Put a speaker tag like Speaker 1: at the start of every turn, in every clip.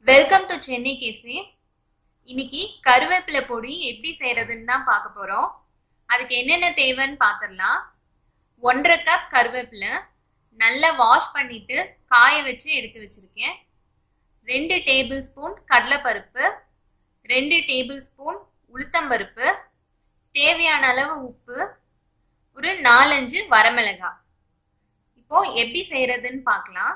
Speaker 1: Welcome to Chennai cafe. இன்னைக்கு கருவேப்பிலை பொடி எப்படி செய்யறதுன்னு தான் பார்க்க போறோம். அதுக்கு என்னென்ன தேவைன்னு பார்த்துடலாம். 1.5 கப் கருவேப்பிலை நல்லா வாஷ் பண்ணிட்டு காய வச்சு எடுத்து வச்சிருக்கேன். 2 டேபிள் ஸ்பூன் கடலைப்பருப்பு, 2 டேபிள் ஸ்பூன் உளுத்தம்பருப்பு, தேவையான அளவு உப்பு, ஒரு 4-5 வரமிளகாய். இப்போ எப்படி செய்யறதுன்னு பார்க்கலாம்.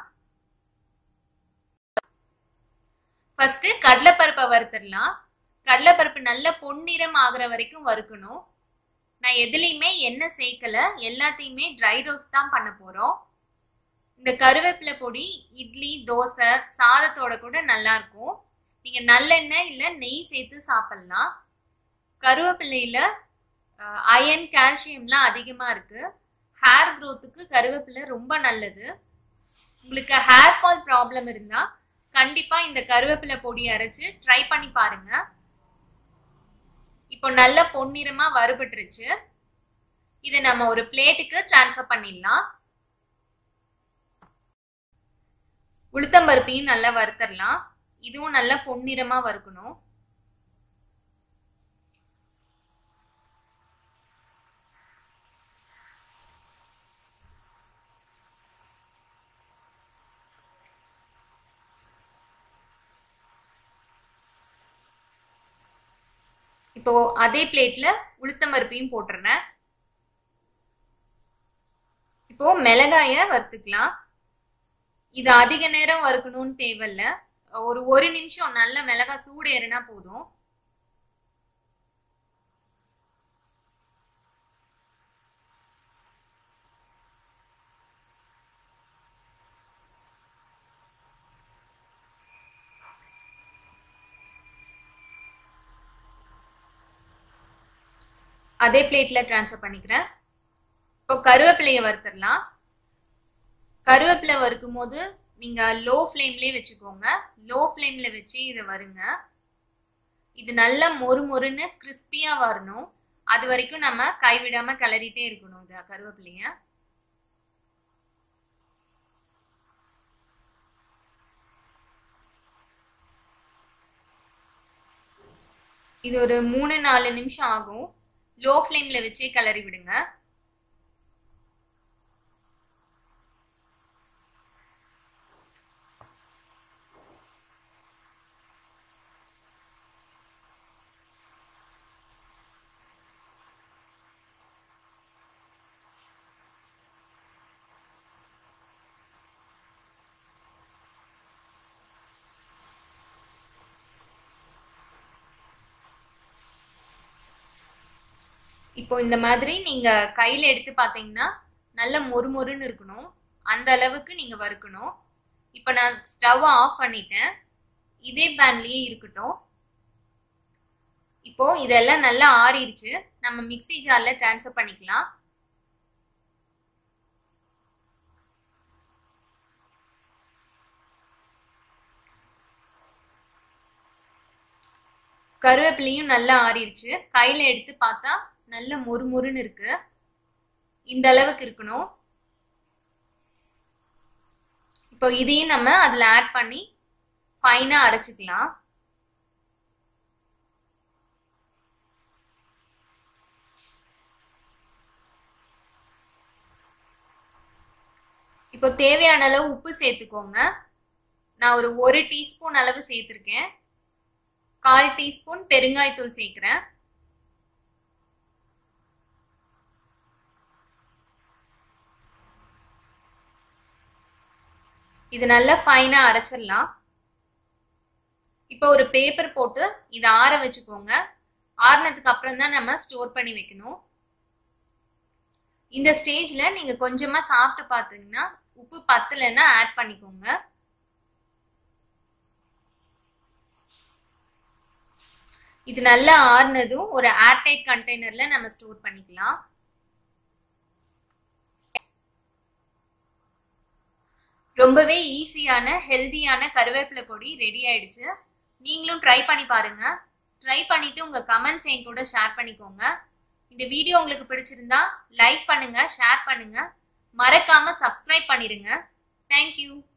Speaker 1: ஃபர்ஸ்ட் கடலைப்பருப்பை வறுத்துடலாம். கடலைப்பருப்பு நல்ல பொன்னிறம் ஆகுற வரைக்கும் வறுக்கணும். நான் எதுலையுமே எண்ணெய் சேர்க்கல, எல்லாத்தையுமே ட்ரை ரோஸ்ட் தான் பண்ண போறோம். இந்த கருவேப்பிலை பொடி இட்லி, தோசை, சாதத்தோட கூட நல்லா இருக்கும். நீங்க நல்லெண்ணெய் இல்ல நெய் சேர்த்து சாப்பிடலாம். கருவேப்பிலையில அயன், கால்சியம்லாம் அதிகமா இருக்கு. ஹேர் க்ரோத்துக்கு கருவேப்பிலை ரொம்ப நல்லது. உங்களுக்கு ஹேர் ஃபால் ப்ராப்ளம் இருந்தா கண்டிப்பா இந்த கருவேப்பிலை பொடி அரைச்சு ட்ரை பண்ணி பாருங்க. இப்போ நல்ல பொன்னிறமா வறுபட்டுருச்சு. இதை நம்ம ஒரு பிளேட்டுக்கு டிரான்ஸ்ஃபர் பண்ணிடலாம். உளுத்தம்பருப்பையும் நல்லா வறுத்தரலாம். இதுவும் நல்லா பொன்னிறமா வறுக்கணும். இப்போ அதே பிளேட்ல உளுத்தம்பருப்பையும் போட்டுறேன். இப்போ மிளகாய வறுத்துக்கலாம். இது அதிக நேரம் வறுக்கணும்னு தேவையில்ல. ஒரு நிமிஷம் நல்ல மிளகாய் சூடு ஏறினா போதும். அதே பிளேட்ல டிரான்ஸ்ஃபர் பண்ணிக்கிறேன். இப்போ கருவேப்பிலையை வறுத்துடலாம். கருவேப்பிலை வறுக்கும் போது நீங்க லோ ஃப்ளேம்லயே வச்சுக்கோங்க. லோ ஃப்ளேம்ல வச்சு இதை வறுங்க. இது நல்லா மொறுமொறுன்னு கிறிஸ்பியா வரணும். அது வரைக்கும் நம்ம கைவிடாம கிளறிட்டே இருக்கணும் இந்த கருவேப்பிலைய. இது ஒரு 3-4 நிமிஷம் ஆகும். லோ ஃப்ளேம்ல வச்சே கிளறி விடுங்க. இப்போ இந்த மாதிரி நீங்க கையில எடுத்து பாத்தீங்கன்னா நல்ல மொறுமொறுன்னு இருக்கணும். அந்த அளவுக்கு நீங்க வறுக்கணும். இப்போ நான் ஸ்டவ் ஆஃப் பண்ணிட்டேன். இதே பேன்லயே இருக்கட்டும். இப்போ இதெல்லாம் நல்லா ஆறிடுச்சு. நம்ம மிக்ஸி ஜார்ல டிரான்ஸ்ஃபர் பண்ணிக்கலாம். கருவேப்பிலையும் நல்லா ஆறிடுச்சு. கையில எடுத்து பார்த்தா நல்ல மொறுமொறுன்னு இருக்கு. இந்த அளவுக்கு இருக்கணும். இப்போ இதையும் நம்ம அதுல ஆட் பண்ணி ஃபைனா அரைச்சுக்கலாம். இப்போ தேவையான அளவு உப்பு சேர்த்துக்கோங்க. நான் ஒரு 1 டீஸ்பூன் அளவு சேர்த்திருக்கேன். 1/4 டீஸ்பூன் பெருங்காயத்தூள் சேர்க்கிறேன். இது நல்லா ஃபைனா அரைச்சிடலாம். இப்போ ஒரு பேப்பர் போட்டு இதை ஆற வச்சுக்கோங்க. ஆறினதுக்கு அப்புறம் தான் நம்ம ஸ்டோர் பண்ணி வைக்கணும். இந்த ஸ்டேஜ்ல நீங்க கொஞ்சமா சாப்பிட்டு பார்த்தீங்கன்னா உப்பு பத்தலைன்னா ஆட் பண்ணிக்கோங்க. இது நல்லா ஆறுனதும் ஒரு ஏர்டைட் கண்டெய்னர்ல நம்ம ஸ்டோர் பண்ணிக்கலாம். ரொம்பவே ஈஸியான ஹெல்தியான கருவேப்பிலை பொடி ரெடி ஆயிடுச்சு. நீங்களும் ட்ரை பண்ணி பாருங்க. ட்ரை பண்ணிட்டு உங்க கமெண்ட்ஸ் என் கூட ஷேர் பண்ணிக்கோங்க. இந்த வீடியோ உங்களுக்கு பிடிச்சிருந்தா லைக் பண்ணுங்க, ஷேர் பண்ணுங்க, மறக்காம சப்ஸ்கிரைப் பண்ணிருங்க. தேங்க்யூ.